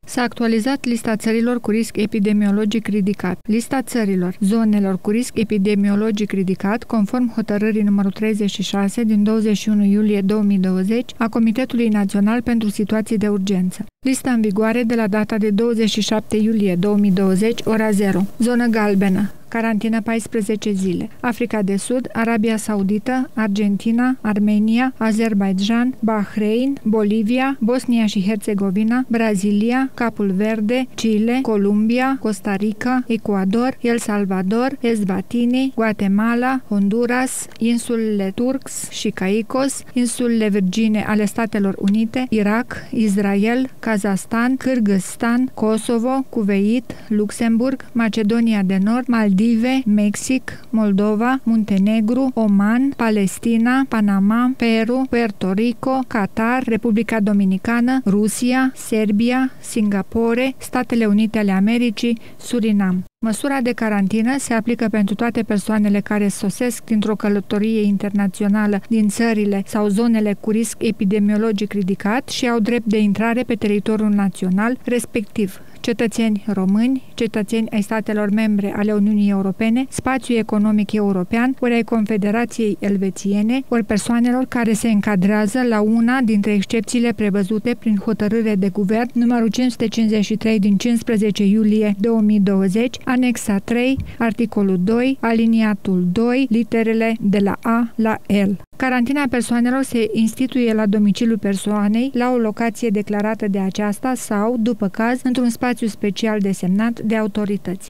S-a actualizat lista țărilor cu risc epidemiologic ridicat. Lista țărilor, zonelor cu risc epidemiologic ridicat, conform hotărârii numărul 36 din 21 iulie 2020 a Comitetului Național pentru Situații de Urgență. Lista în vigoare de la data de 27 iulie 2020, ora 0. Zonă galbenă. Carantină 14 zile. Africa de Sud, Arabia Saudită, Argentina, Armenia, Azerbaidjan, Bahrain, Bolivia, Bosnia și Herțegovina, Brazilia, Capul Verde, Chile, Columbia, Costa Rica, Ecuador, El Salvador, Eswatini, Guatemala, Honduras, insulele Turks și Caicos, insulele Virgine ale Statelor Unite, Irak, Israel, Kazahstan, Kârgâzstan, Kosovo, Cuveit, Luxemburg, Macedonia de Nord, Maldive, Mexic, Moldova, Muntenegru, Oman, Palestina, Panama, Peru, Puerto Rico, Qatar, Republica Dominicană, Rusia, Serbia, Singapore, Statele Unite ale Americii, Surinam. Măsura de carantină se aplică pentru toate persoanele care sosesc dintr-o călătorie internațională din țările sau zonele cu risc epidemiologic ridicat și au drept de intrare pe teritoriul național, respectiv cetățeni români, cetățeni ai statelor membre ale Uniunii Europene, spațiul economic european, ori ai Confederației Elvețiene, ori persoanelor care se încadrează la una dintre excepțiile prevăzute prin hotărâre de guvern numărul 553 din 15 iulie 2020, anexa 3, articolul 2, aliniatul 2, literele de la A la L. Carantina persoanelor se instituie la domiciliul persoanei, la o locație declarată de aceasta sau, după caz, într-un spațiu special desemnat de autorități.